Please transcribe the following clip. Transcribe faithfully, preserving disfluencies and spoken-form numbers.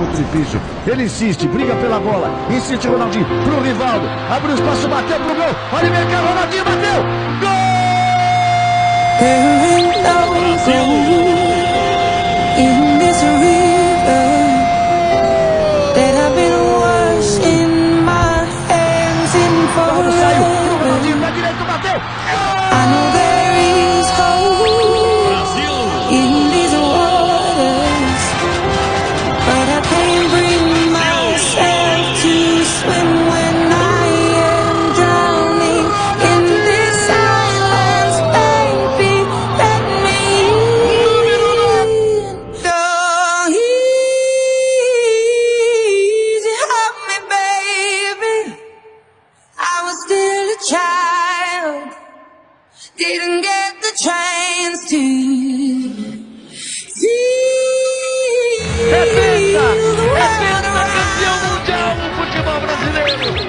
muito difícil. Ele insiste, briga pela bola. Insiste o Ronaldinho pro Rivaldo. Abre o espaço, bateu pro gol. Olha o mercado, Ronaldinho bateu. Gol! Brasil! In this river that I've been washing my hands in Ronaldo saiu pro Ronaldinho, forever. pra direito, bateu. I know there is hope in these waters, but I can't bring myself to swim when I am drowning in this silence, baby. Let me in. Go easy on me, baby. I was still a child, didn't get the chance to see É penta, the é world penta, around. campeão mundial do futebol brasileiro.